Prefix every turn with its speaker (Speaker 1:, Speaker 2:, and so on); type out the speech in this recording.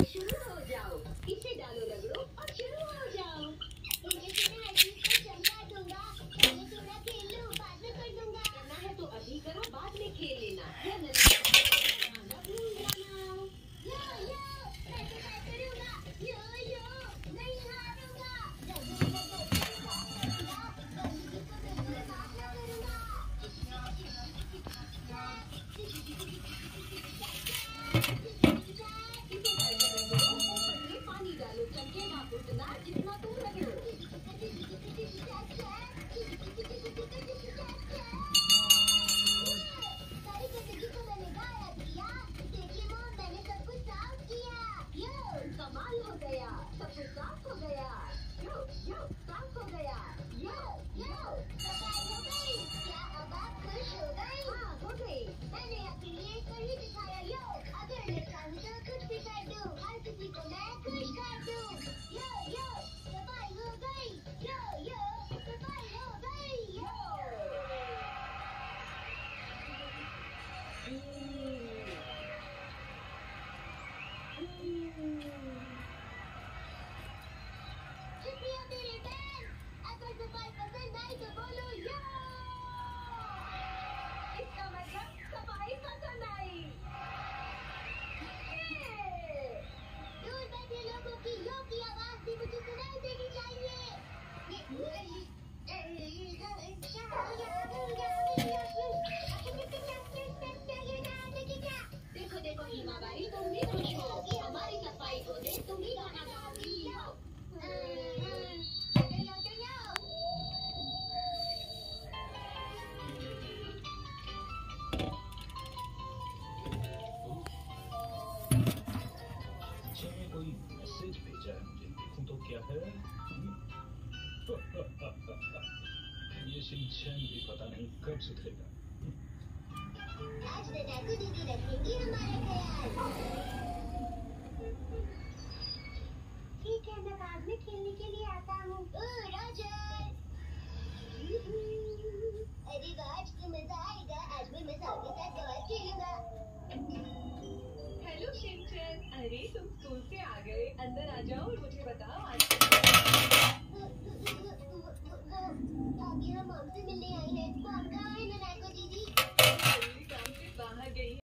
Speaker 1: शुरू हो जाओ। इसे डालो, रगड़ो और शुरू हो जाओ।
Speaker 2: मैंने सुना है चीज को चमका दूंगा, पहले थोड़ा खेल लूं, बाद में कर दूंगा।
Speaker 1: करना है तो अभी करो, बाद में खेल लेना। या खाना भूल जाना।
Speaker 2: यो यो, मैं तो ट्राई करूंगा। यो यो, नहीं हारूंगा। गंदगी को बिल्कुल माफ ना करूंगा।
Speaker 1: पानी डालो, चमके ना उतना जितना तुम रगड़ो।
Speaker 2: सारी गंदगी को मैंने गायब किया। देखिए मॉम, मैंने सब कुछ साफ किया।
Speaker 1: यो, कमाल हो गया, सब कुछ साफ हो गया। यो यो, साफ हो गया।
Speaker 2: यो यो, सफाई हो गई। क्या अब आप खुश हो गई?
Speaker 1: हाँ, हो गई।
Speaker 2: मैंने आपके लिए कर ही दिखाया। यो, अगर मैं चाहूँ तो कुछ भी कर दूँ, हर किसी को मैं खुश कर दूँ। यो यो, सफाई हो गई। यो यो, सफाई हो गई। यो शुक्रिया मेरे बहन। अगर सफाई पसंद आई तो बोलो यो।
Speaker 1: इसका मतलब सफाई पसंद आई।
Speaker 2: दूर बैठे लोगों की यो की आवाज भी मुझे सुनाई देनी चाहिए।
Speaker 1: देखो देखो ईमानदारी, तुम भी खुश हो। हमारी सफाई को देख तुम भी गाना गाती हो।
Speaker 3: ने कोई मैसेज भेजा है मुझे, देखूं तो क्या है। ये शिनचैन भी पता नहीं कब सुधरेगा।
Speaker 2: आज ननाको दीदी रखेंगी हमारा ख्याल। ठीक है, मैं बाद में खेलने के लिए आता हूँ। रोजर, अरे वाह, आज तो मजा आएगा। आज मैं मसाओ के साथ और खेलूंगा।
Speaker 1: हेलो शिनचैन, अरे तुम स्कूल से आ गए, अंदर आ जाओ और मुझे बताओ आज
Speaker 2: भाभी हम मॉम से मिलने आई हैं। मॉम कहाँ है ननाको दीदी?
Speaker 1: जरूरी काम से बाहर गई है।